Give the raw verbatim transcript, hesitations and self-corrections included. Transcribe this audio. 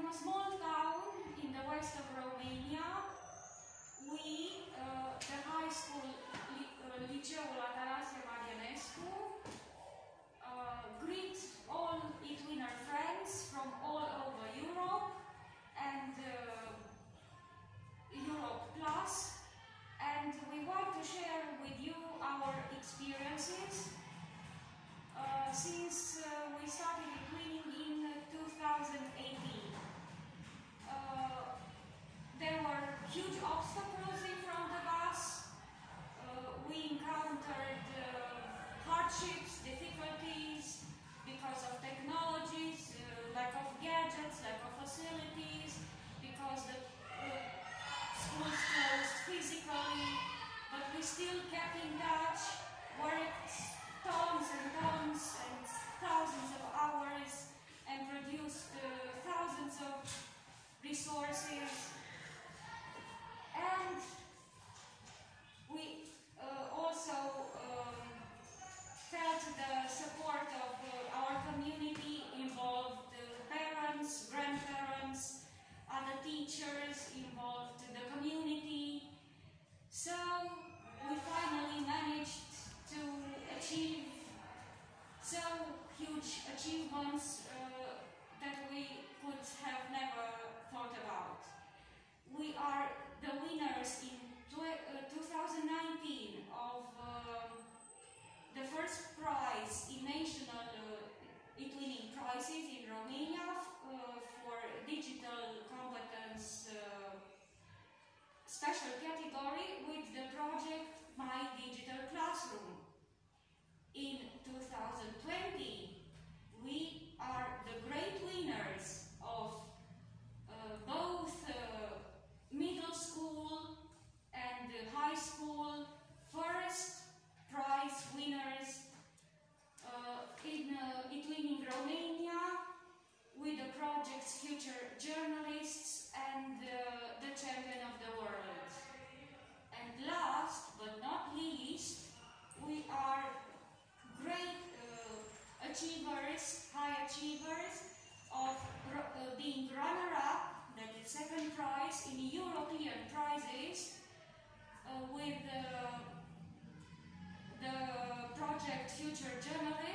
a small town in the west of Romania. We, uh, the high school, uh, Liceul Atanasie Marianescu, uh, greet all eTwinner friends from all over Europe and uh, Europe Plus, and we want to share with you our experiences uh, since uh, we started eTwinning in uh, two thousand eighteen. Uh, there were huge obstacles in front of us. Uh, we encountered uh, hardships, difficulties because of technologies, uh, lack of gadgets, lack of facilities, because the uh, schools closed physically, but we still kept in touch, worked tons and tons and thousands of hours, and produced uh, thousands of resources. And we uh, also um, felt the support of uh, our community, involved uh, parents, grandparents, other teachers, involved the community. So we finally managed to achieve so huge achievements uh, that we could have never thought about. We are the winners in two thousand nineteen of uh, the first prize in national uh, eTwinning prizes in Romania uh, for digital competence uh, special category with the project My Digital Classroom. In two thousand twenty, we are the great winners of uh, both uh, middle school and uh, high school first prize winners uh, in uh, eTwinning Romania with the project's Future Journalists and uh, the Champion of the World. And last but not least, we are great uh, achievers, high achievers of uh, being runner-up, that is second prize in European prizes uh, with uh, the project Future Journalists.